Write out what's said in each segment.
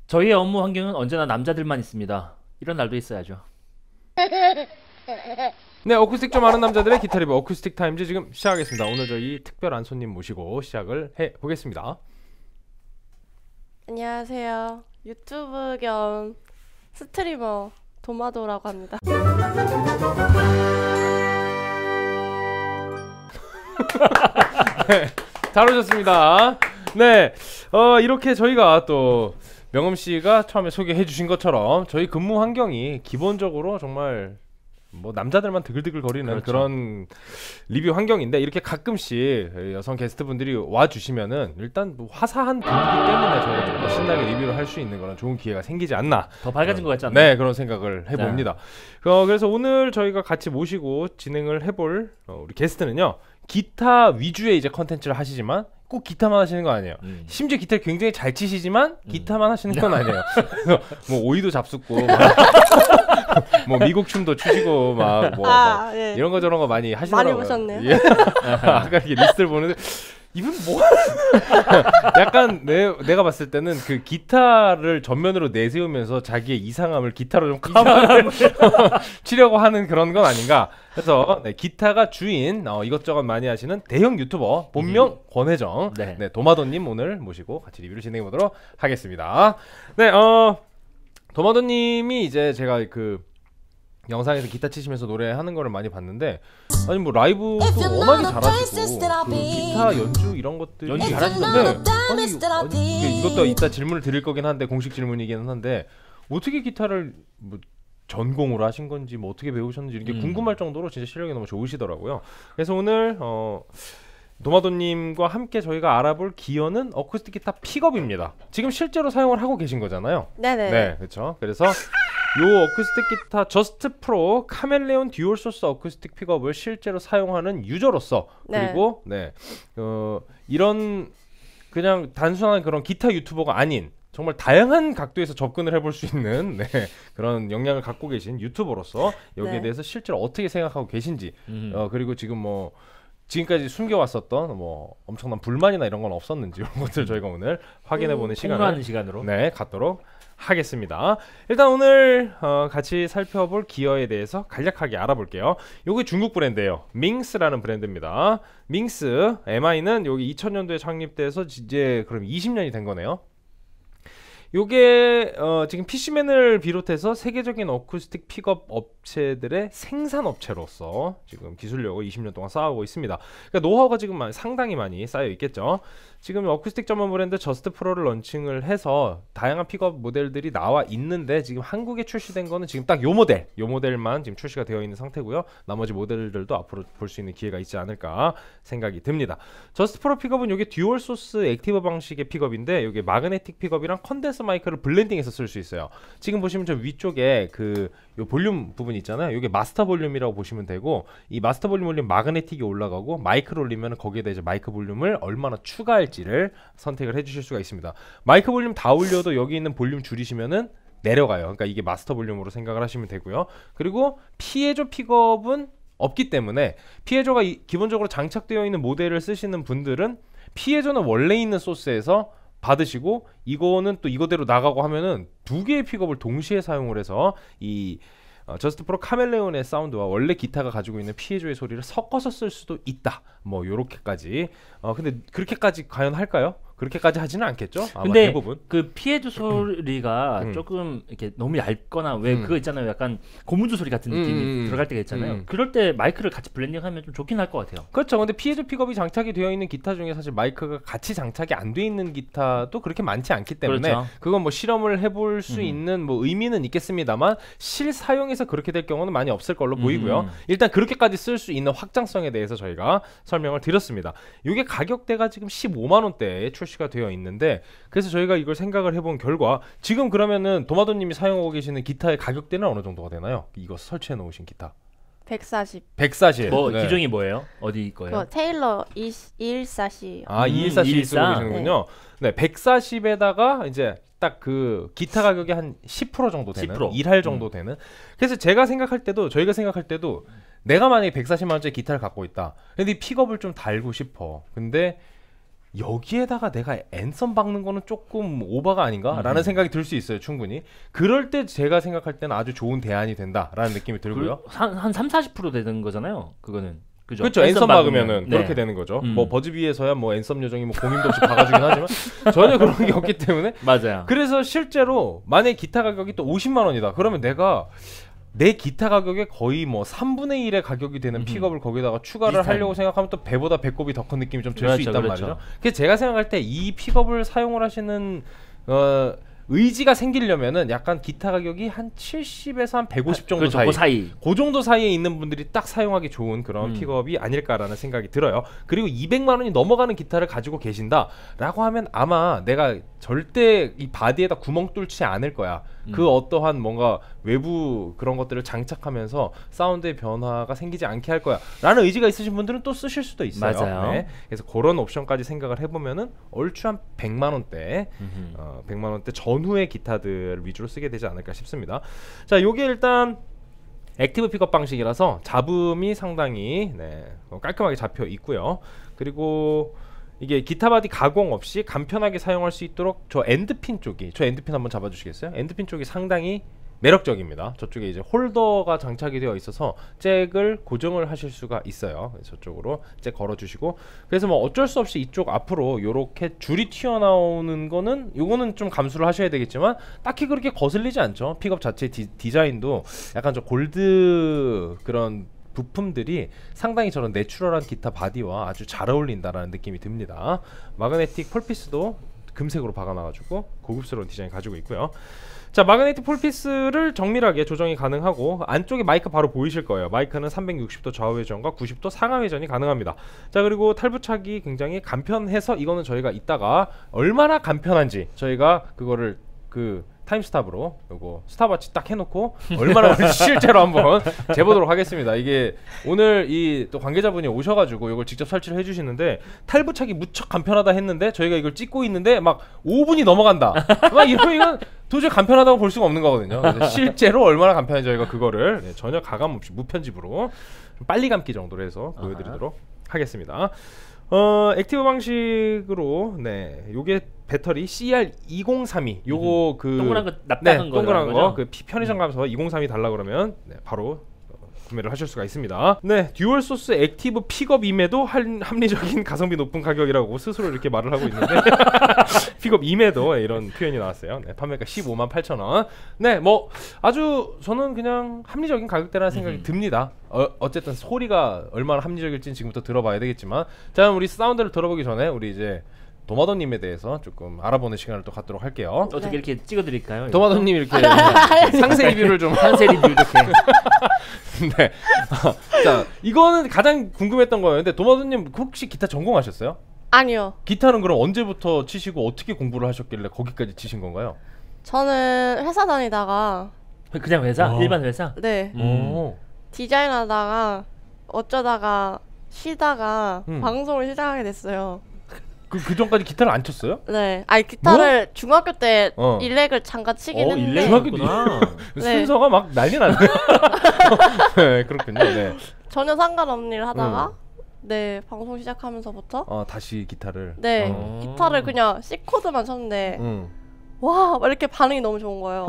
저희의 업무 환경은 언제나 남자들만 있습니다. 이런 날도 있어야죠. 네, 어쿠스틱 좀 아는 남자들의 기타 리뷰 어쿠스틱 타임즈 지금 시작하겠습니다. 오늘 저희 특별한 손님 모시고 시작을 해보겠습니다. 안녕하세요. 유튜브 겸 스트리머 도마도라고 합니다. 네, 잘 오셨습니다. 네, 이렇게 저희가 또 명음씨가 처음에 소개해 주신 것처럼 저희 근무 환경이 기본적으로 정말 뭐 남자들만 드글드글 거리는 그렇죠. 그런 리뷰 환경인데, 이렇게 가끔씩 여성 게스트분들이 와주시면은 일단 뭐 화사한 분위기 때문에 저희가 좀 더 신나게 리뷰를 할 수 있는 그런 좋은 기회가 생기지 않나, 더 밝아진 것 같지 않나요? 네, 그런 생각을 해봅니다. 그래서 오늘 저희가 같이 모시고 진행을 해볼 우리 게스트는요, 기타 위주의 이제 컨텐츠를 하시지만 꼭 기타만 하시는 거 아니에요. 심지어 기타를 굉장히 잘 치시지만 기타만 하시는 건 아니에요. 뭐 오이도 잡숫고 뭐 미국 춤도 추시고 막 예. 이런 거 저런 거 많이 하시더라고요. 많이 보셨네요. 예. 아까 이렇게 리스트를 보는데 이분 뭐 약간 내가 봤을 때는 그 기타를 전면으로 내세우면서 자기의 이상함을 기타로 좀 커버를 치려고 하는 그런 건 아닌가. 그래서 네, 기타가 주인 이것저것 많이 하시는 대형 유튜버 본명 권혜정, 네, 도마도님 오늘 모시고 같이 리뷰를 진행해 보도록 하겠습니다. 네, 도마도님이 이제 제가 그 영상에서 기타 치시면서 노래하는 거를 많이 봤는데, 아니 뭐 라이브도 워낙에 잘하시고 그 기타 연주 이런 것들 연주 잘하시던데. 아니 이것도 이따 질문을 드릴 거긴 한데, 공식 질문이기는 한데, 어떻게 기타를 뭐 전공으로 하신 건지 뭐 어떻게 배우셨는지 이렇게 궁금할 정도로 진짜 실력이 너무 좋으시더라고요. 그래서 오늘 도마도님과 함께 저희가 알아볼 기어는 어쿠스틱 기타 픽업입니다. 지금 실제로 사용을 하고 계신 거잖아요. 네네. 네, 그렇죠. 그래서 요 어쿠스틱 기타 저스트 프로 카멜레온 듀얼 소스 어쿠스틱 픽업을 실제로 사용하는 유저로서, 그리고 이런 그냥 단순한 그런 기타 유튜버가 아닌 정말 다양한 각도에서 접근을 해볼 수 있는 그런 역량을 갖고 계신 유튜버로서 여기에 대해서 실제로 어떻게 생각하고 계신지, 그리고 지금 뭐 지금까지 숨겨왔었던 뭐 엄청난 불만이나 이런 건 없었는지, 이런 것들 저희가 오늘 확인해보는 시간으로 갖도록 하겠습니다. 일단 오늘 같이 살펴볼 기어에 대해서 간략하게 알아볼게요. 요게 중국 브랜드예요. 밍스라는 브랜드입니다. 밍스 MI는 여기 2000년도에 창립돼서 이제 그럼 20년이 된 거네요. 요게 지금 PC맨을 비롯해서 세계적인 어쿠스틱 픽업 업체들의 생산 업체로서 지금 기술력을 20년 동안 쌓아오고 있습니다. 그러니까 노하우가 지금 상당히 많이 쌓여 있겠죠. 지금 어쿠스틱 전문 브랜드 저스트 프로를 런칭을 해서 다양한 픽업 모델들이 나와 있는데, 지금 한국에 출시된 거는 지금 딱 요 모델만 지금 출시가 되어 있는 상태고요. 나머지 모델들도 앞으로 볼 수 있는 기회가 있지 않을까 생각이 듭니다. 저스트 프로 픽업은 이게 듀얼 소스 액티브 방식의 픽업인데, 이게 마그네틱 픽업이랑 컨덴서 마이크를 블렌딩해서 쓸 수 있어요. 지금 보시면 저 위쪽에 요 볼륨 부분 있잖아요. 이게 마스터 볼륨이라고 보시면 되고, 이 마스터 볼륨 올리면 마그네틱이 올라가고, 마이크를 올리면 거기에다 이제 마이크 볼륨을 얼마나 추가할지를 선택을 해주실 수가 있습니다. 마이크 볼륨 다 올려도 여기 있는 볼륨 줄이시면은 내려가요. 그러니까 이게 마스터 볼륨으로 생각을 하시면 되고요. 그리고 피에조 픽업은 없기 때문에, 피에조가 기본적으로 장착되어 있는 모델을 쓰시는 분들은 피에조는 원래 있는 소스에서 받으시고, 이거는 또 이거대로 나가고 하면은 두 개의 픽업을 동시에 사용을 해서 이 저스트 프로 카멜레온의 사운드와 원래 기타가 가지고 있는 피에조의 소리를 섞어서 쓸 수도 있다. 뭐 요렇게까지. 근데 그렇게까지 과연 할까요? 그렇게까지 하지는 않겠죠. 아마 근데 대부분. 그 피에조 소리가 조금 이렇게 너무 얇거나 왜 그거 있잖아요. 약간 고무줄 소리 같은 느낌이 들어갈 때가 있잖아요. 그럴 때 마이크를 같이 블렌딩하면 좀 좋긴 할 것 같아요. 그렇죠. 근데 피에조 픽업이 장착이 되어 있는 기타 중에 사실 마이크가 같이 장착이 안 돼 있는 기타도 그렇게 많지 않기 때문에, 그렇죠. 그건 뭐 실험을 해볼 수 있는 뭐 의미는 있겠습니다만, 실사용에서 그렇게 될 경우는 많이 없을 걸로 보이고요. 일단 그렇게까지 쓸 수 있는 확장성에 대해서 저희가 설명을 드렸습니다. 이게 가격대가 지금 15만 원대에 출시가 되어 있는데, 그래서 저희가 이걸 생각을 해본 결과, 지금 그러면은 도마도님이 사용하고 계시는 기타의 가격대는 어느 정도가 되나요? 이거 설치해 놓으신 기타 140. 140. 뭐 기종이 뭐예요? 어디 거예요? 테일러 214C. 214C 쓰고 214. 계시는군요. 네, 140에다가 이제 딱 그 기타 가격이 한 10% 정도 되는, 10%. 1할 정도 되는. 그래서 저희가 생각할 때도 내가 만약에 140만 원짜리 기타를 갖고 있다. 근데 이 픽업을 좀 달고 싶어. 근데 여기에다가 내가 앤썸 박는 거는 조금 오버가 아닌가라는 생각이 들 수 있어요. 충분히. 그럴 때 제가 생각할 때는 아주 좋은 대안이 된다라는 느낌이 들고요. 한 3-40% 되는 거잖아요. 그거는. 그죠? 그렇죠. 앤썸 박으면은 네. 그렇게 되는 거죠. 뭐 버즈비에서야 뭐 앤썸 요정이 뭐 공임도 없이 박아주긴 하지만 전혀 그런 게 없기 때문에. 맞아요. 그래서 실제로 만약에 기타 가격이 또 50만 원이다. 그러면 내가 내 기타 가격의 거의 뭐 3분의 1의 가격이 되는 픽업을 거기다가 추가를 비슷한. 하려고 생각하면 또 배보다 배꼽이 더 큰 느낌이 좀 들 수 그렇죠, 있단 그렇죠. 말이죠. 그래서 제가 생각할 때 이 픽업을 사용을 하시는 의지가 생기려면은 약간 기타 가격이 한 70에서 한 150 정도 그렇죠, 사이. 그 사이. 그 정도 사이에 있는 분들이 딱 사용하기 좋은 그런 픽업이 아닐까라는 생각이 들어요. 그리고 200만 원이 넘어가는 기타를 가지고 계신다라고 하면 아마 내가 절대 이 바디에다 구멍 뚫지 않을 거야. 그 어떠한 뭔가 외부 그런 것들을 장착하면서 사운드의 변화가 생기지 않게 할 거야 라는 의지가 있으신 분들은 또 쓰실 수도 있어요. 맞아요. 네. 그래서 그런 옵션까지 생각을 해보면은 얼추 한 100만 원대 100만 원대 전후의 기타들 위주로 쓰게 되지 않을까 싶습니다. 자, 요게 일단 액티브 픽업 방식이라서 잡음이 상당히 깔끔하게 잡혀 있고요. 그리고 이게 기타 바디 가공 없이 간편하게 사용할 수 있도록 저 엔드핀 쪽이, 저 엔드핀 한번 잡아주시겠어요? 엔드핀 쪽이 상당히 매력적입니다. 저쪽에 이제 홀더가 장착이 되어 있어서 잭을 고정을 하실 수가 있어요. 저쪽으로 잭 걸어주시고, 그래서 뭐 어쩔 수 없이 이쪽 앞으로 요렇게 줄이 튀어나오는 거는 요거는 좀 감수를 하셔야 되겠지만 딱히 그렇게 거슬리지 않죠. 픽업 자체 디자인도 약간 저 골드 그런 부품들이 상당히 저런 내추럴한 기타 바디와 아주 잘 어울린다라는 느낌이 듭니다. 마그네틱 폴피스도 금색으로 박아놔가지고 고급스러운 디자인 가지고 있고요. 자, 마그네틱 폴피스를 정밀하게 조정이 가능하고 안쪽에 마이크 바로 보이실 거예요. 마이크는 360도 좌우 회전과 90도 상하 회전이 가능합니다. 자, 그리고 탈부착이 굉장히 간편해서 이거는 저희가 이따가 얼마나 간편한지 저희가 그거를 타임스탑으로 요거 스탑워치 딱 해놓고 얼마나 걸릴지 실제로 한번 재보도록 하겠습니다. 이게 오늘 이 또 관계자분이 오셔가지고 이걸 직접 설치를 해주시는데 탈부착이 무척 간편하다 했는데 저희가 이걸 찍고 있는데 막 5분이 넘어간다. 막 이건 도저히 간편하다고 볼 수가 없는 거거든요. 그래서 실제로 얼마나 간편한지 저희가 그거를 전혀 가감 없이 무편집으로 빨리 감기 정도로 해서 보여드리도록 하겠습니다. 액티브 방식으로 요게 배터리 CR2032 요거 그 동그란 거 납작한 거 동그란 거 그 편의점 가면서 2032 달라 그러면 바로 구매를 하실 수가 있습니다. 네, 듀얼 소스 액티브 픽업임에도 합리적인 가성비 높은 가격이라고 스스로 이렇게 말을 하고 있는데 픽업임에도 이런 표현이 나왔어요. 네, 판매가 158,000원. 네, 뭐 아주 저는 그냥 합리적인 가격대라는 생각이 듭니다. 어쨌든 소리가 얼마나 합리적일지는 지금부터 들어봐야 되겠지만, 자, 우리 사운드를 들어보기 전에 우리 이제 도마도님에 대해서 조금 알아보는 시간을 또 갖도록 할게요. 어떻게 이렇게 찍어드릴까요? 도마도님 이렇게 상세 리뷰를 좀 상세 리뷰 이렇게. 네. 자, 이거는 가장 궁금했던 거였는데 도마도님 혹시 기타 전공하셨어요? 아니요. 기타는 그럼 언제부터 치시고 어떻게 공부를 하셨길래 거기까지 치신 건가요? 저는 회사 다니다가 그냥 회사? 일반 회사? 네 디자인하다가 어쩌다가 쉬다가 방송을 시작하게 됐어요. 그 전까지 기타를 안 쳤어요? 네, 아니 기타를 중학교 때 어. 일렉을 잠깐 치긴 했는데 일렉이었구나. 네. 순서가 막 난리 났네. 네, 그렇군요. 네. 전혀 상관없는 일 하다가 네 방송 시작하면서부터 다시 기타를. 네 기타를 그냥 C 코드만 쳤는데 와 막 이렇게 반응이 너무 좋은 거예요.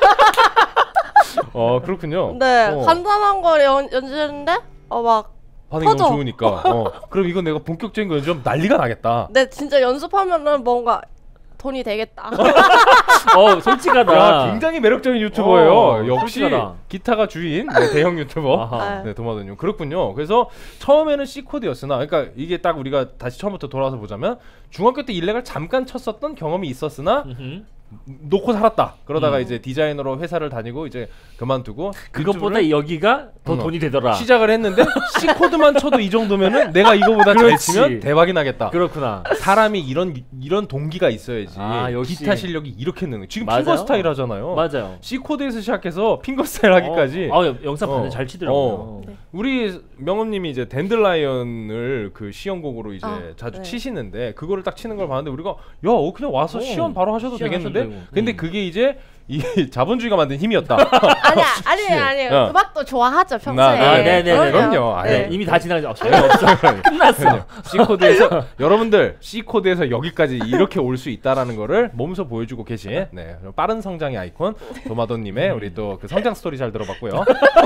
그렇군요. 네 간단한 거 연주했는데 막 반응이 너무 좋으니까 그럼 이건 내가 본격적인 거 연주하면 난리가 나겠다. 네 진짜 연습하면은 뭔가 돈이 되겠다. 솔직하다. 야, 굉장히 매력적인 유튜버예요. 역시 솔직하다. 기타가 주인 대형 유튜버. 네, 도마도님. 그렇군요. 그래서 처음에는 C 코드였으나, 그러니까 이게 딱 우리가 다시 처음부터 돌아와서 보자면 중학교 때 일렉을 잠깐 쳤었던 경험이 있었으나 놓고 살았다. 그러다가 이제 디자이너로 회사를 다니고 이제 그만두고 그것보다 여기가 더 돈이 되더라. 시작을 했는데 C 코드만 쳐도 이 정도면은 내가 이거보다 잘 치면 대박이 나겠다. 그렇구나. 사람이 이런 동기가 있어야지. 역시. 기타 실력이 이렇게 느는. 지금 맞아요. 핑거 스타일 하잖아요. 맞아요. C 코드에서 시작해서 핑거 스타일 하기까지. 영상 봤는데 잘 치더라고요. 네. 우리 명엄님이 이제 댄들라이언을 그 시연곡으로 이제 자주 네. 치시는데 그거를 딱 치는 걸 봤는데 우리가 그냥 와서 시연 바로 하셔도 시연 되겠는데. 하셔도 되고. 근데 그게 이제 이 자본주의가 만든 힘이었다. 아니. 음악도 좋아하죠 평소에. 네네. 그럼요. 네. 이미 다 지나가죠. 없어요. 끝났어. C 코드에서 여러분들 C 코드에서 여기까지 이렇게 올 수 있다라는 거를 몸소 보여주고 계신 네 빠른 성장의 아이콘 도마도님의 우리 또 그 성장 스토리 잘 들어봤고요.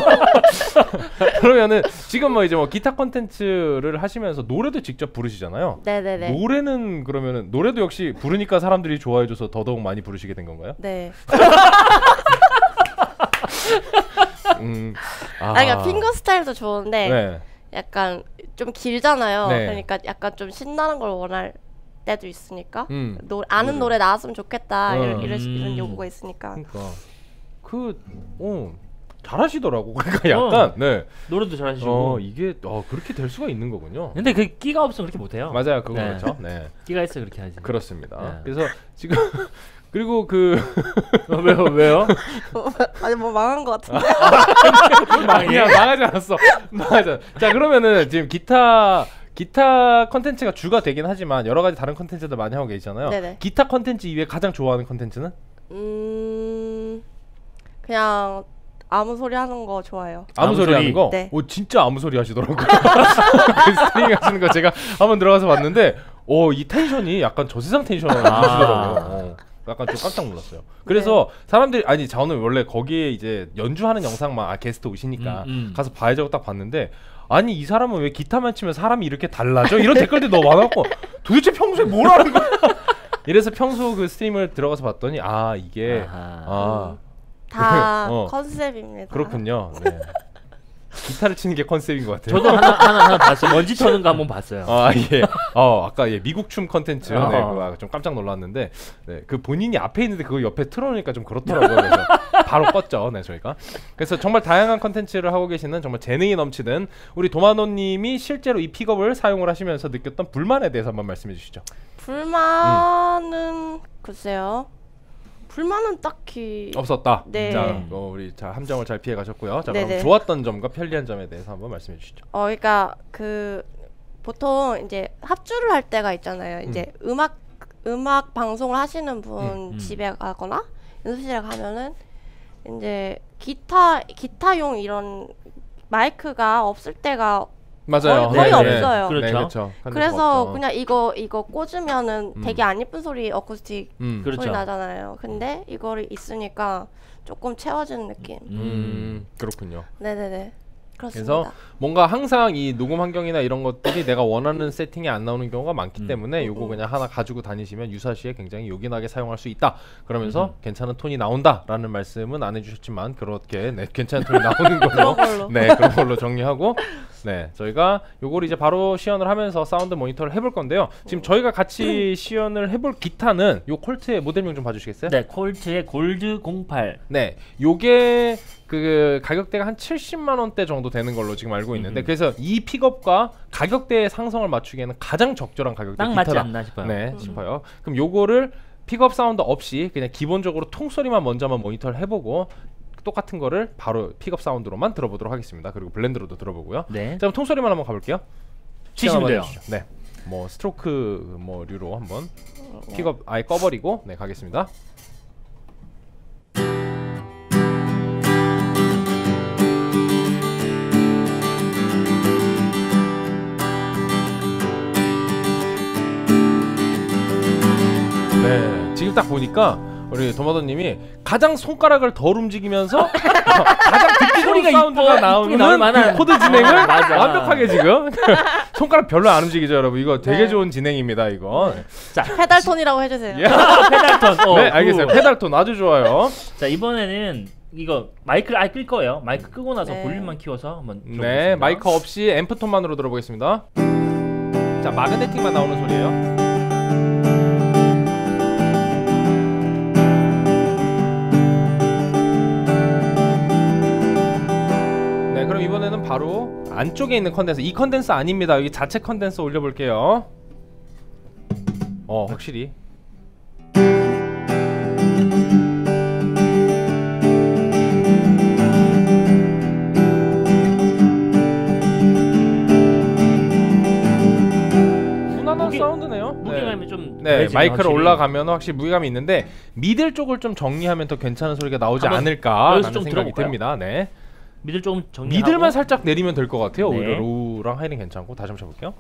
그러면은 지금 뭐 이제 뭐 기타 콘텐츠를 하시면서 노래도 직접 부르시잖아요. 네네네. 노래는 그러면은 노래도 역시 부르니까 사람들이 좋아해줘서 더더욱 많이 부르시게 된 건가요? 네. 그러니까 핑거 스타일도 좋은데 네. 약간 좀 길잖아요. 네. 그러니까 약간 좀 신나는 걸 원할 때도 있으니까 아는 노래 나왔으면 좋겠다 이런 요구가 있으니까. 그러니까 잘하시더라고. 그러니까 약간 네 노래도 잘하시고 이게 그렇게 될 수가 있는 거군요. 근데 그 끼가 없으면 그렇게 못해요. 맞아요, 그거 그렇죠. 네, 끼가 있어 그렇게 하지. 그렇습니다. 네. 그래서 지금 그리고 왜요? 아니 뭐 망한 것 같은데. 아니야, 망하지 않았어. 자 그러면은 지금 기타 컨텐츠가 주가 되긴 하지만 여러 가지 다른 컨텐츠도 많이 하고 계시잖아요. 네네. 기타 컨텐츠 이외에 가장 좋아하는 컨텐츠는? 그냥 아무 소리 하는 거 좋아해요. 아무 소리 하는 거? 네. 진짜 아무 소리 하시더라고요. 그 스트리밍 하시는 거 제가 한번 들어가서 봤는데 이 텐션이 약간 저세상 텐션을 하시더라고요. 약간 좀 깜짝 놀랐어요. 그래서 사람들이 저는 원래 거기에 이제 연주하는 영상만 게스트 오시니까 가서 봐야지 하고 딱 봤는데 아니 이 사람은 왜 기타만 치면 사람이 이렇게 달라져? 이런 댓글들이 너무 많았고 도대체 평소에 뭘 하는 거야? 이래서 평소 그 스트림을 들어가서 봤더니 이게 다 컨셉입니다. 그렇군요. 네. 기타를 치는 게 컨셉인 것 같아요. 저도 하나 봤어요. 먼지 터는 거 한번 봤어요. 예. 아까 미국 춤 컨텐츠 그거 좀 깜짝 놀랐는데 그 본인이 앞에 있는데 그거 옆에 틀어놓으니까 좀 그렇더라고요. 그래서 바로 껐죠. 네, 저희가. 그래서 정말 다양한 컨텐츠를 하고 계시는 정말 재능이 넘치는 우리 도마노님이 실제로 이 픽업을 사용을 하시면서 느꼈던 불만에 대해서 한번 말씀해 주시죠. 불만은 글쎄요. 불만은 딱히 없었다. 네. 자, 우리 함정을 잘 피해 가셨고요. 자, 네네. 그럼 좋았던 점과 편리한 점에 대해서 한번 말씀해 주시죠. 그러니까 보통 이제 합주를 할 때가 있잖아요. 이제 음악 방송을 하시는 분 집에 가거나 연습실에 가면은 이제 기타용 이런 마이크가 없을 때가 맞아요. 거의 없어요. 그렇죠. 네, 그렇죠. 그래서 그냥 이거 꽂으면은 되게 안 예쁜 소리 어쿠스틱 소리 그렇죠. 나잖아요. 근데 이거를 있으니까 조금 채워지는 느낌. 그렇군요. 네네네. 그렇습니다. 그래서 뭔가 항상 이 녹음 환경이나 이런 것들이 내가 원하는 세팅이 안 나오는 경우가 많기 때문에 요거 그냥 하나 가지고 다니시면 유사시에 굉장히 요긴하게 사용할 수 있다. 그러면서 괜찮은 톤이 나온다라는 말씀은 안 해주셨지만 그렇게 괜찮은 톤이 나오는 걸로 그런 걸로 정리하고 저희가 요걸 이제 바로 시연을 하면서 사운드 모니터를 해볼 건데요. 지금 저희가 같이 시연을 해볼 기타는 요 콜트의 모델명 좀 봐주시겠어요? 네, 콜트의 골드 08. 네, 요게 그 가격대가 한 70만 원대 정도 되는 걸로 지금 알고 있는데 그래서 이 픽업과 가격대의 상성을 맞추기에는 가장 적절한 가격대 딱 기타다. 맞지 않나 싶어요. 네, 싶어요. 그럼 요거를 픽업 사운드 없이 그냥 기본적으로 통소리만 먼저 한번 모니터를 해보고 똑같은 거를 바로 픽업 사운드로만 들어보도록 하겠습니다. 그리고 블렌드로도 들어보고요. 네. 자, 그럼 통소리만 한번 가볼게요. 치시면 돼요. 네, 뭐 스트로크 류로 한번 픽업 아예 꺼버리고 가겠습니다. 네, 지금 딱 보니까 우리 도마도님이 가장 손가락을 덜 움직이면서 가장 듣기 좋은 사운드가 나오는 코드 진행을 완벽하게 지금 손가락 별로 안 움직이죠, 여러분. 이거 되게 좋은 진행입니다, 이거. 자, 페달톤이라고 해주세요. 페달톤. 네, 알겠어요. 페달톤 아주 좋아요. 자, 이번에는 이거 마이크를 아예 끌 거예요. 마이크 끄고 나서 볼륨만 키워서 한번 들어보겠습니다. 네, 마이크 없이 앰프톤만으로 들어보겠습니다. 자, 마그네틱만 나오는 소리예요. 그럼 이번에는 바로 안쪽에 있는 컨덴서, 이 컨덴서 아닙니다. 여기 자체 컨덴서 올려볼게요. 확실히 훈훈한 사운드네요. 무게감이 좀 네, 마이크를 올라가면 확실히 무게감이 있는데 미들 쪽을 좀 정리하면 더 괜찮은 소리가 나오지 않을까라는 생각이 들어볼까요? 듭니다. 네. 미들 좀 정리하고 미들만 살짝 내리면 될 것 같아요. 네. 오히려 로우랑 하이는 괜찮고 다시 한번 쳐볼게요.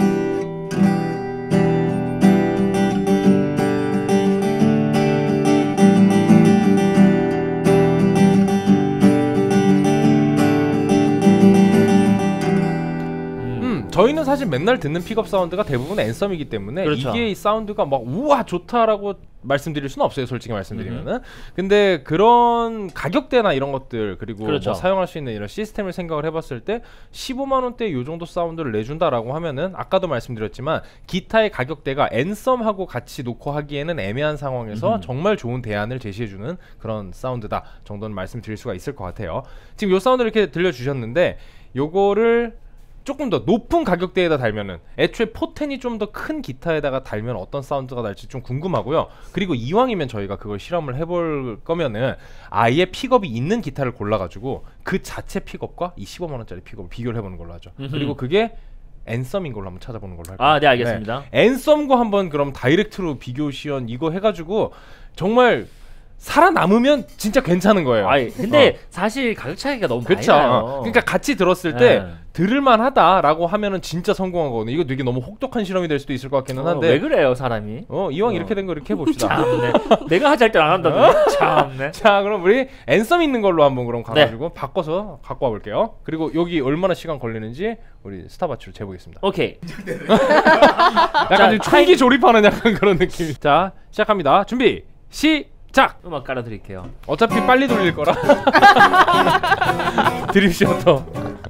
저희는 사실 맨날 듣는 픽업 사운드가 대부분 앤썸이기 때문에 그렇죠. 이게 이 사운드가 막 우와 좋다라고 말씀드릴 수는 없어요. 솔직히 말씀드리면은. 근데 그런 가격대나 이런 것들 그리고 그렇죠. 뭐 사용할 수 있는 이런 시스템을 생각을 해봤을 때 15만 원대 요 정도 사운드를 내준다라고 하면은 아까도 말씀드렸지만 기타의 가격대가 앤썸하고 같이 놓고 하기에는 애매한 상황에서 정말 좋은 대안을 제시해주는 그런 사운드다 정도는 말씀드릴 수가 있을 것 같아요. 지금 요 사운드 이렇게 들려주셨는데 요거를 조금 더 높은 가격대에다 달면은 애초에 포텐이 좀 더 큰 기타에다가 달면 어떤 사운드가 날지 좀 궁금하고요. 그리고 이왕이면 저희가 그걸 실험을 해볼 거면은 아예 픽업이 있는 기타를 골라가지고 그 자체 픽업과 이 15만 원짜리 픽업을 비교를 해보는 걸로 하죠. 그리고 그게 앤썸인 걸로 한번 찾아보는 걸로 할게요. 아, 네, 알겠습니다. 네. 앤썸과 한번 그럼 다이렉트로 비교 시연 이거 해가지고 정말 살아남으면 진짜 괜찮은 거예요. 아니, 근데 사실 가격 차이가 너무 많이 그쵸. 나요. 그러니까 같이 들었을 때 네. 들을만하다라고 하면은 진짜 성공하거든요. 이거 되게 너무 혹독한 실험이 될 수도 있을 것 같기는 한데 왜 그래요 사람이? 이왕 이렇게 된 거 이렇게 해봅시다. 참네. 내가 하자 할 때 안 한다더니 참네. 자 그럼 우리 앤썸 있는 걸로 한번 그럼 가가지고 바꿔서 갖고 와볼게요. 그리고 여기 얼마나 시간 걸리는지 우리 스타바치로 재보겠습니다. 오케이. 약간 지금 총기 조립하는 약간 그런 느낌. 자 시작합니다. 준비 시작. 음악 깔아드릴게요. 어차피 빨리 돌릴 거라. 드립셔터.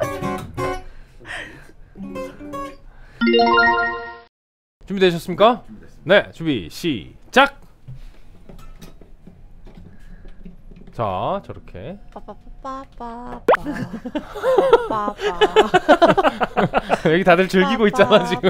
준비되셨습니까? 네, 준비 시작. 자, 저렇게. 여기 다들 즐기고 있잖아 지금.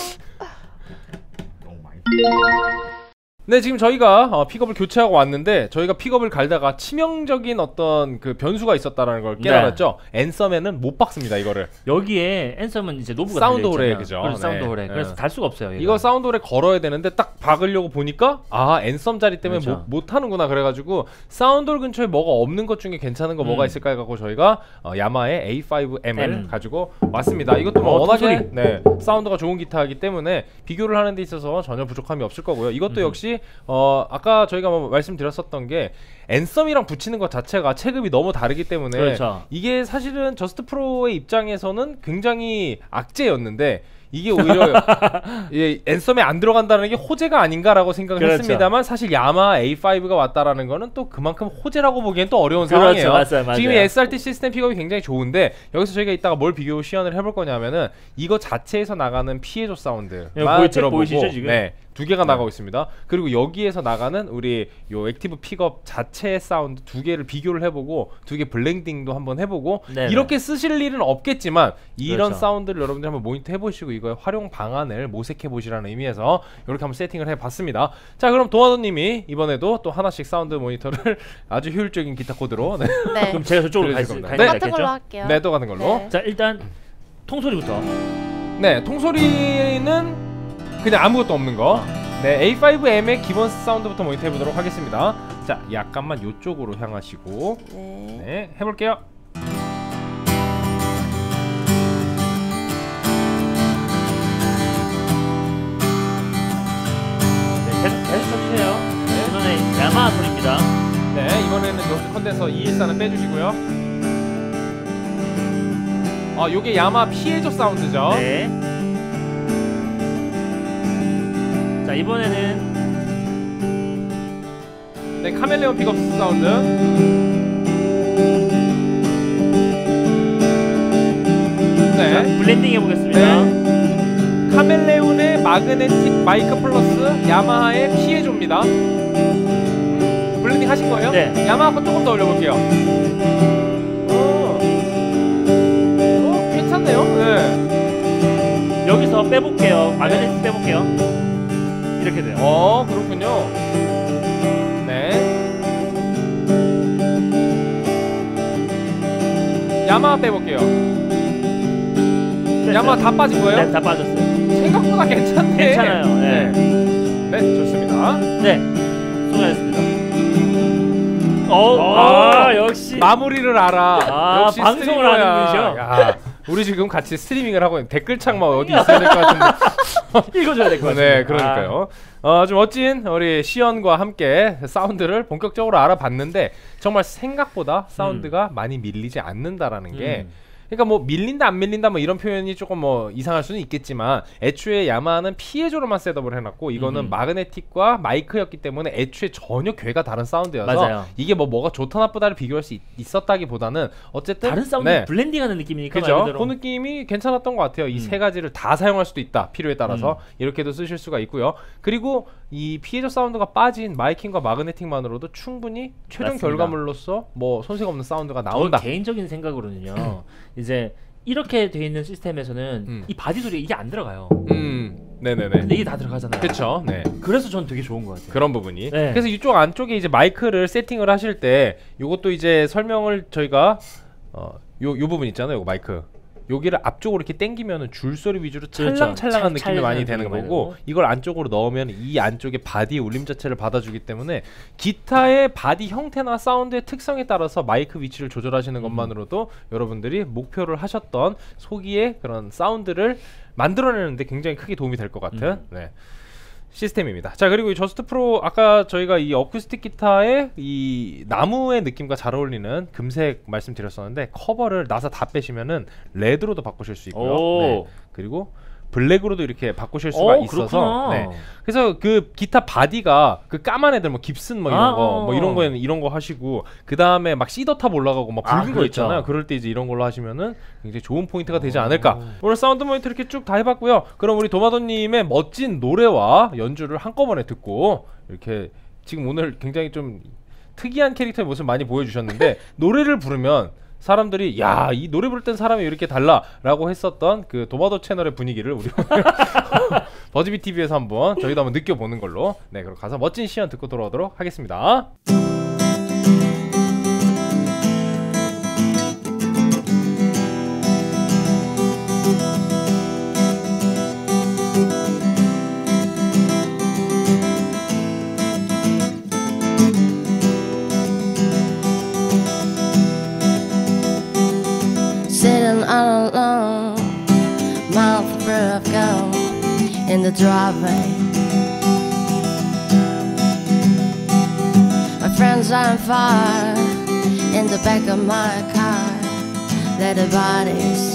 네, 지금 저희가 픽업을 교체하고 왔는데 저희가 픽업을 갈다가 치명적인 어떤 그 변수가 있었다라는 걸 깨달았죠. 앤썸에는 못 박습니다 이거를. 여기에 앤썸은 이제 노브가 사운드 홀에 그죠? 그래서 사운드 네. 홀에. 그래서 달 수가 없어요. 이거 사운드 홀에 걸어야 되는데 딱 박으려고 보니까 앤썸 자리 때문에 그렇죠. 못 하는구나 그래가지고 사운드 홀 근처에 뭐가 없는 것 중에 괜찮은 거 뭐가 있을까 해갖고 저희가 야마의 A5M을 가지고 왔습니다. 이것도 뭐 워낙에 사운드가 좋은 기타이기 때문에 비교를 하는 데 있어서 전혀 부족함이 없을 거고요. 이것도 역시 아까 저희가 뭐 말씀드렸었던 게 앤썸이랑 붙이는 것 자체가 체급이 너무 다르기 때문에 그렇죠. 이게 사실은 저스트 프로의 입장에서는 굉장히 악재였는데 이게 오히려 앤썸에 안 들어간다는 게 호재가 아닌가라고 생각을 그렇죠. 했습니다만 사실 야마 A5가 왔다라는 거는 또 그만큼 호재라고 보기엔 또 어려운 그렇죠. 상황이에요. 맞아요. 지금 이 SRT 시스템 픽업이 굉장히 좋은데 여기서 저희가 이따가 뭘 비교 시연을 해볼 거냐면은 이거 자체에서 나가는 피에조 사운드만 들어보고 보이시죠, 지금? 네. 두 개가 나가고 있습니다. 그리고 여기에서 나가는 우리 요 액티브 픽업 자체의 사운드 두 개를 비교를 해보고 두 개 블렌딩도 한번 해보고 네네. 이렇게 쓰실 일은 없겠지만 이런 그렇죠. 사운드를 여러분들 한번 모니터 해보시고 이거의 활용 방안을 모색해 보시라는 의미에서 이렇게 한번 세팅을 해봤습니다. 자 그럼 도마도님이 이번에도 또 하나씩 사운드 모니터를 아주 효율적인 기타 코드로 네. 그럼 제가 저쪽으로 들려줄 겁니다. 똑같은 걸로 할게요. 네, 또 가는 걸로. 네. 자 일단 통소리부터. 네, 통소리는 그냥 아무것도 없는 거. 네, A5M의 기본 사운드부터 모니터 해보도록 하겠습니다. 자, 약간만 요쪽으로 향하시고 네, 해볼게요. 네, 계속 쳐주세요. 이번에 야마 소리입니다. 네, 이번에는 노스 컨덴서 214는 빼주시고요. 요게 야마 피에조 사운드죠. 네. 자 이번에는 네, 카멜레온 픽업 사운드. 네, 자, 블렌딩 해보겠습니다. 네. 카멜레온의 마그네틱 마이크 플러스 야마하의 피에조입니다. 블렌딩 하신 거예요? 네. 야마하 거 조금 더 올려볼게요. 괜찮네요. 네. 여기서 빼볼게요. 마그네틱 빼볼게요. 이렇게 돼요. 그렇군요. 네. 야마하 빼볼게요. 됐어요. 야마하 다 빠진 거예요? 네, 다 빠졌어요. 생각보다 괜찮네. 괜찮아요. 네. 네, 좋습니다. 네, 수고하셨습니다. 역시 마무리를 알아. 역시 방송을 하는 분이죠. 야, 우리 지금 같이 스트리밍을 하고 있는 댓글창만 어디 있어야 될 것 같은데 읽어줘야 될 것 같아요. 네, 그러니까요. 좀 멋진 우리 시연과 함께 사운드를 본격적으로 알아봤는데 정말 생각보다 사운드가 많이 밀리지 않는다라는 게 그러니까 뭐 밀린다 안 밀린다 뭐 이런 표현이 조금 뭐 이상할 수는 있겠지만 애초에 야마하는 피에조로만 셋업을 해놨고 이거는 마그네틱과 마이크였기 때문에 애초에 전혀 궤가 다른 사운드여서 맞아요. 이게 뭐가 좋다 나쁘다를 비교할 수 있었다기보다는 어쨌든 다른 사운드 블렌딩하는 느낌이니까 그죠? 그 느낌이 괜찮았던 것 같아요. 이 세 가지를 다 사용할 수도 있다 필요에 따라서 이렇게도 쓰실 수가 있고요. 그리고 이 피에조 사운드가 빠진 마이킹과 마그네틱만으로도 충분히 최종 맞습니다. 결과물로서 뭐 손색 없는 사운드가 나온다. 개인적인 생각으로는요. 이제 이렇게 돼 있는 시스템에서는 이 바디 소리 이게 안 들어가요. 네네네. 근데 이게 다 들어가잖아요. 그렇죠. 네. 그래서 전 되게 좋은 것 같아요. 그런 부분이. 네. 그래서 이쪽 안쪽에 이제 마이크를 세팅을 하실 때 요것도 이제 설명을 저희가 요 부분 있잖아요. 요 마이크. 여기를 앞쪽으로 이렇게 당기면은 줄소리 위주로 찰랑찰랑한 느낌이 많이 되는 거고 이걸 안쪽으로 넣으면 이 안쪽에 바디의 울림 자체를 받아주기 때문에 기타의 바디 형태나 사운드의 특성에 따라서 마이크 위치를 조절하시는 것만으로도 여러분들이 목표를 하셨던 소기의 그런 사운드를 만들어내는데 굉장히 크게 도움이 될 것 같은 네. 시스템입니다. 자, 그리고 이 저스트 프로 아까 저희가 이 어쿠스틱 기타의 이 나무의 느낌과 잘 어울리는 금색 말씀드렸었는데 커버를 나사 다 빼시면은 레드로도 바꾸실 수 있고요. 네. 그리고 블랙으로도 이렇게 바꾸실 수가 있어서 네. 그래서 그 기타 바디가 그 까만 애들 뭐 깁슨 뭐 이런 거 뭐 이런 거에는 이런 거 하시고 그 다음에 막 시더탑 올라가고 막 붉은 거 있잖아요. 그럴 때 이제 이런 걸로 하시면은 굉장히 좋은 포인트가 되지 않을까. 오늘 사운드 모니터 이렇게 쭉 다 해봤고요. 그럼 우리 도마도님의 멋진 노래와 연주를 한꺼번에 듣고 이렇게 지금 오늘 굉장히 좀 특이한 캐릭터의 모습 많이 보여주셨는데 노래를 부르면 사람들이 야, 이 노래 부를 땐 사람이 이렇게 달라라고 했었던 그 도마도 채널의 분위기를 우리 버즈비 TV에서 한번 저희도 한번 느껴보는 걸로 네, 그럼 가서 멋진 시연 듣고 돌아오도록 하겠습니다. All alone, mouth full of gum in the driveway. My friends are on fire in the back of my car. They're the bodies.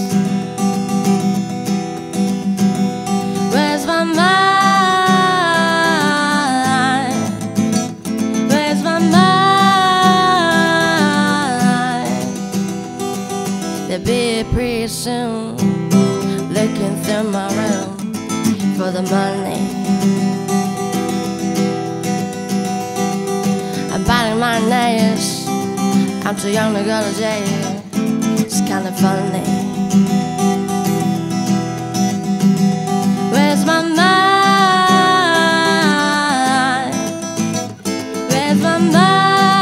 Where's my mind? Where's my mind? They'll be pretty soon looking through my room for the money. I'm biting my nails. I'm too young to go to jail. It's kinda funny. Where's my mind? Where's my mind?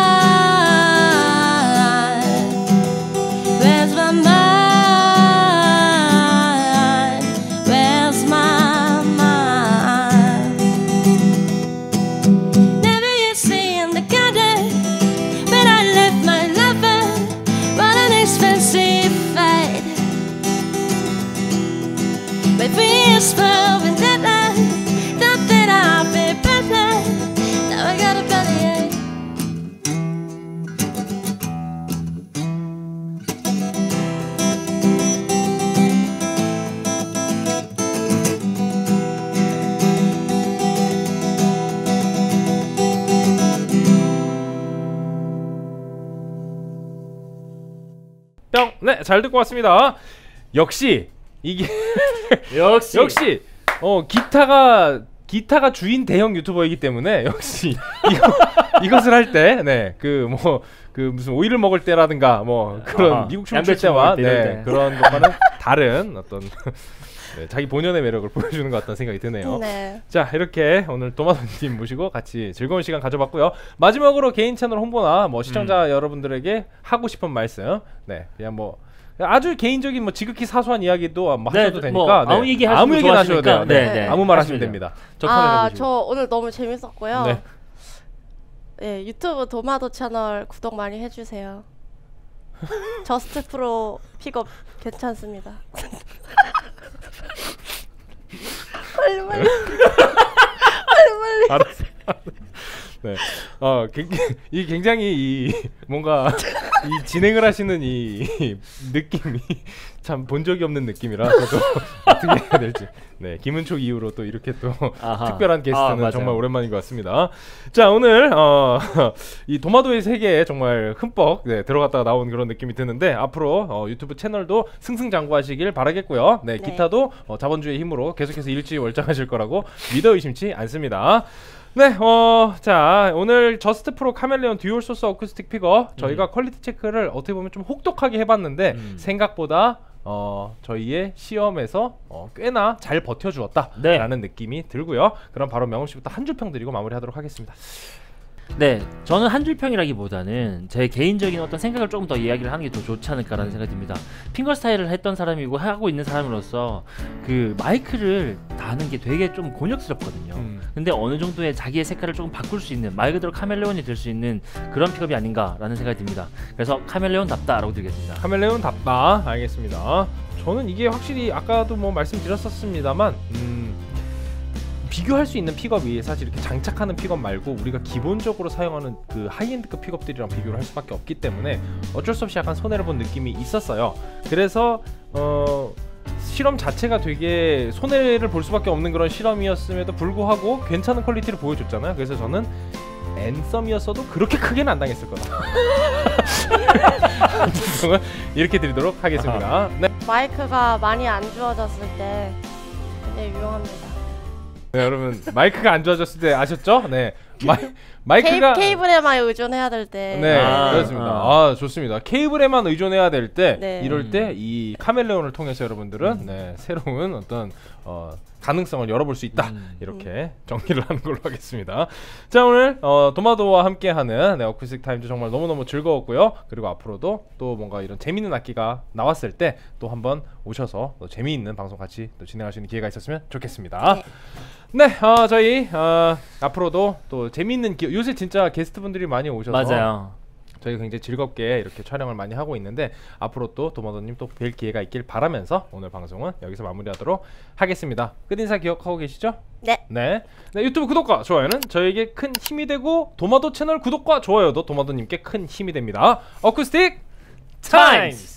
네, 잘 듣고 왔습니다. 역시 이게 역시 기타가 주인 대형 유튜버이기 때문에 역시 이것을 할 때 네, 그 무슨 오이를 먹을 때라든가 뭐 그런 미국 춤을 출 때와 네, 그런 것과는 다른 어떤 네, 자기 본연의 매력을 보여주는 것 같다는 생각이 드네요. 네. 자, 이렇게 오늘 도마도님 모시고 같이 즐거운 시간 가져봤고요. 마지막으로 개인 채널 홍보나 뭐 시청자 여러분들에게 하고 싶은 말씀, 네, 그냥 뭐 아주 개인적인 뭐 지극히 사소한 이야기도 뭐 하셔도 되니까 뭐 아무 얘기 하셔도 돼요. 네. 아무 말 하시면 됩니다. 저 오늘 너무 재밌었고요. 네. 네, 유튜브 도마도 채널 구독 많이 해주세요. 저스트 프로 픽업 괜찮습니다. 빨리. 알았어. 네. 이 굉장히 뭔가 이 진행을 하시는 이 느낌이 참 본 적이 없는 느낌이라 저도 어떻게 해야 될지. 네, 김은촉 이후로 또 이렇게 또 특별한 게스트는 정말 오랜만인 것 같습니다. 자, 오늘 이 도마도의 세계에 정말 흠뻑 들어갔다가 나온 그런 느낌이 드는데 앞으로 유튜브 채널도 승승장구하시길 바라겠고요. 네, 기타도 자본주의 힘으로 계속해서 일취월장하실 거라고 믿어 의심치 않습니다. 네, 자, 오늘 저스트 프로 카멜레온 듀얼 소스 어쿠스틱 픽업 저희가 퀄리티 체크를 어떻게 보면 좀 혹독하게 해봤는데 생각보다 저희의 시험에서 꽤나 잘 버텨주었다라는 느낌이 들고요. 그럼 바로 명훈 씨부터 한 줄 평 드리고 마무리하도록 하겠습니다. 네, 저는 한 줄 평이라기보다는 제 개인적인 어떤 생각을 조금 더 이야기를 하는 게 더 좋지 않을까라는 생각이 듭니다. 핑거 스타일을 했던 사람이고 하고 있는 사람으로서 그 마이크를 다는 게 되게 좀 곤욕스럽거든요. 근데 어느 정도의 자기의 색깔을 조금 바꿀 수 있는, 말 그대로 카멜레온이 될 수 있는 그런 픽업이 아닌가라는 생각이 듭니다. 그래서 카멜레온답다라고 드리겠습니다. 카멜레온답다. 알겠습니다. 저는 이게 확실히 아까도 뭐 말씀드렸었습니다만 비교할 수 있는 픽업이 사실 이렇게 장착하는 픽업 말고 우리가 기본적으로 사용하는 그 하이엔드급 픽업들이랑 비교를 할 수밖에 없기 때문에 어쩔 수 없이 약간 손해를 본 느낌이 있었어요. 그래서 실험 자체가 되게 손해를 볼 수밖에 없는 그런 실험이었음에도 불구하고 괜찮은 퀄리티를 보여줬잖아요. 그래서 저는 앤썸이었어도 그렇게 크게는 안 당했을 거다. 이렇게 드리도록 하겠습니다. 네. 마이크가 많이 안 좋아졌을 때 굉장히 유용합니다. 네, 여러분 마이크가 안 좋아졌을 때 아셨죠? 네, 마이크가 케이블에만 의존해야 될 때. 네, 그렇습니다. 좋습니다. 케이블에만 의존해야 될 때, 이럴 때 이 카멜레온을 통해서 여러분들은 새로운 어떤 가능성을 열어볼 수 있다. 이렇게 정리를 하는 걸로 하겠습니다. 자, 오늘 도마도와 함께하는 어쿠스틱 타임즈 정말 너무너무 즐거웠고요. 그리고 앞으로도 또 뭔가 이런 재미있는 악기가 나왔을 때 또 한번 오셔서 또 재미있는 방송 같이 또 진행할 수 있는 기회가 있었으면 좋겠습니다. 네, 저희 앞으로도 또 재미있는 요새 진짜 게스트분들이 많이 오셔서 맞아요. 저희가 굉장히 즐겁게 이렇게 촬영을 많이 하고 있는데 앞으로 또 도마도님 또 뵐 기회가 있길 바라면서 오늘 방송은 여기서 마무리하도록 하겠습니다. 끝인사 기억하고 계시죠? 네. 유튜브 구독과 좋아요는 저에게 큰 힘이 되고 도마도 채널 구독과 좋아요도 도마도님께 큰 힘이 됩니다. 어쿠스틱 타임스!